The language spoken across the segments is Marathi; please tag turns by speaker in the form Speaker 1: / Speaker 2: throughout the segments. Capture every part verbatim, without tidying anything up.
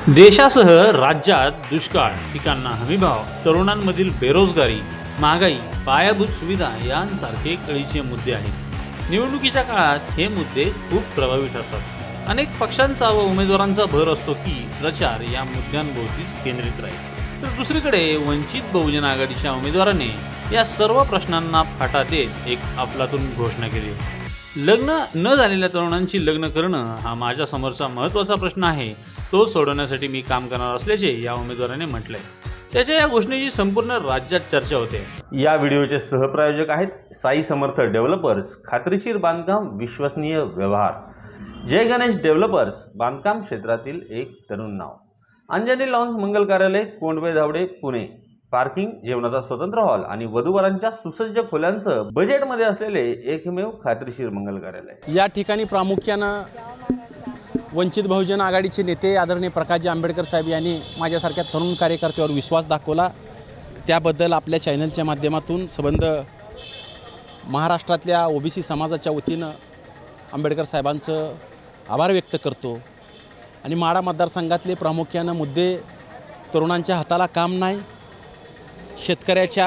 Speaker 1: देशासह राज्यात दुष्काळ, पिकांना हमीभाव, तरुणांमधील बेरोजगारी, महागाई, पायाभूत सुविधा यांसारखे कळीचे मुद्दे आहेत। निवडणुकीच्या काळात हे मुद्दे खूप प्रभावी ठरतात। अनेक पक्षांचा व उमेदवारांचा भर असतो की प्रचार या मुद्द्यांभोवतीच केंद्रित राहील। तर दुसरीकडे वंचित बहुजन आघाडीच्या उमेदवाराने या सर्व प्रश्नांना फाटा देत एक अफलातून घोषणा केली। लग्न न झालेल्या तरुणांची लग्न करणं हा माझ्या समोरचा महत्त्वाचा प्रश्न आहे, तो सोडवण्यासाठी मी काम करणार असल्याचे या उमेदवाराने म्हटलंय। त्याच्या या घोषणेची संपूर्ण राज्यात चर्चा होते।
Speaker 2: या व्हिडिओचे सहप्रायोजक आहेत साई समर्थ डेव्हलपर्स, खात्रीशीर बांधकाम, विश्वसनीय व्यवहार। जय गणेश डेव्हलपर्स, बांधकाम क्षेत्रातील एक तरुण नाव। अंजनी लॉन्स मंगल कार्यालय, कोंडवे धावडे, पुणे। पार्किंग, जेवणाचा स्वतंत्र हॉल आणि वधूवरांच्या सुसज्ज खोल्यांसह बजेटमध्ये असलेले एकमेव खात्रीशीर मंगल कार्यालय।
Speaker 3: या ठिकाणी प्रामुख्यानं वंचित बहुजन आघाडीचे नेते आदरणीय प्रकाशजी आंबेडकर साहेब यांनी माझ्यासारख्या तरुण कार्यकर्त्यावर विश्वास दाखवला, त्याबद्दल आपल्या चॅनलच्या माध्यमातून संबंध महाराष्ट्रातल्या ओबीसी समाजाच्या वतीनं आंबेडकर साहेबांचं आभार व्यक्त करतो। आणि माढा मतदारसंघातले प्रामुख्यानं मुद्दे, तरुणांच्या हाताला काम नाही, शेतकऱ्याच्या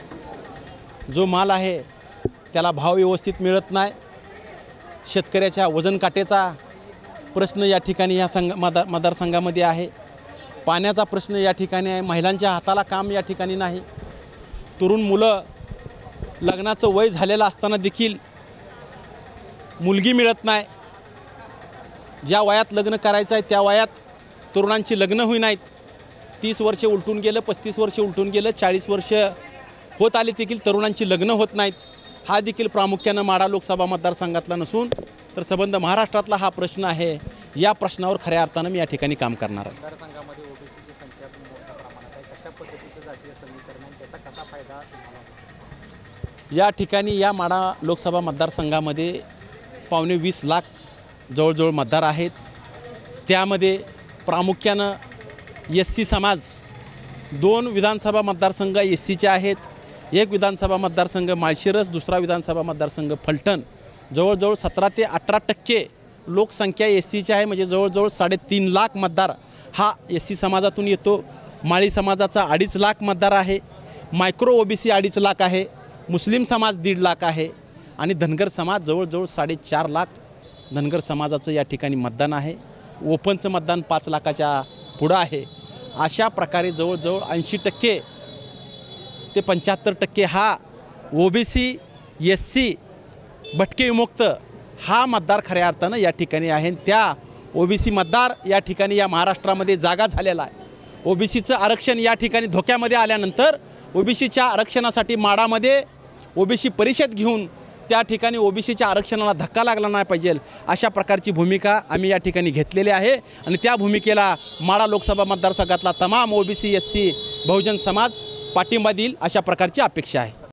Speaker 3: जो माल आहे त्याला भाव व्यवस्थित मिळत नाही, शेतकऱ्याच्या वजन काटेचा प्रश्न या ठिकाणी या संघ मतदार मतदारसंघामध्ये आहे, पाण्याचा प्रश्न या ठिकाणी आहे, महिलांच्या हाताला काम या ठिकाणी नाही, तरुण मुलं लग्नाचं वय झालेलं असताना देखील मुलगी मिळत नाही, ज्या वयात लग्न करायचं आहे त्या वयात तरुणांची लग्न होई नाहीत, तीस वर्ष उलटून गेलं, पस्तीस वर्ष उलटून गेलं, चाळीस वर्ष होत आली देखील तरुणांची लग्न होत नाहीत। हा देखील प्रामुख्यानं माढा लोकसभा मतदारसंघातला नसून तर संबंध महाराष्ट्रातला हा प्रश्न आहे। या प्रश्नावर खऱ्या अर्थानं मी या ठिकाणी काम करणार आहे।
Speaker 4: मतदारसंघामध्ये ओबीसीची संख्या मोठ्या प्रमाणात आहे, कशा पद्धतीचं जातीय समीकरण आहे, त्याचा कसा फायदा तुम्हाला?
Speaker 3: या ठिकाणी या माढा लोकसभा मतदारसंघामध्ये पावणे वीस लाख जवळजवळ मतदार आहेत। त्यामध्ये प्रामुख्यानं एस सी समाज, दोन विधानसभा मतदारसंघ एस सीचे आहेत, एक विधानसभा मतदारसंघ माळशिरस, दुसरा विधानसभा मतदारसंघ फलटण। जवळजवळ सतरा ते अठरा टक्के लोकसंख्या एस सीची आहे, म्हणजे जवळजवळ साडेतीन लाख मतदार हा एस सी समाजातून येतो। माळी समाजाचा अडीच लाख मतदार आहे, मायक्रो ओबीसी अडीच लाख आहे, मुस्लिम समाज दीड लाख आहे आणि धनगर समाज जवळजवळ साडेचार लाख धनगर समाजाचं या ठिकाणी मतदान आहे। ओपनचं मतदान पाच लाखाच्या पुढं आहे। अशा प्रकारे जवळजवळ ऐंशी टक्के ते पंच्याहत्तर टक्के हा ओबीसी, एस सी, भटके विमुक्त हा मतदार खऱ्या अर्थानं या ठिकाणी आहे। त्या ओबीसी मतदार या ठिकाणी या महाराष्ट्रामध्ये जागा झालेला आहे। ओबीसीचं आरक्षण या ठिकाणी धोक्यामध्ये आल्यानंतर ओबीसीच्या आरक्षणासाठी माढामध्ये ओबीसी परिषद घेऊन त्या ठिकाणी ओबीसीच्या आरक्षणाला धक्का लागला नाही पाहिजे अशा प्रकारची भूमिका आम्ही या ठिकाणी घेतलेली आहे। आणि त्या भूमिकेला माढा लोकसभा मतदारसंघातला तमाम OBC, S C, Bahujan Samaj पाठिंबा देईल अशा प्रकारची अपेक्षा आहे।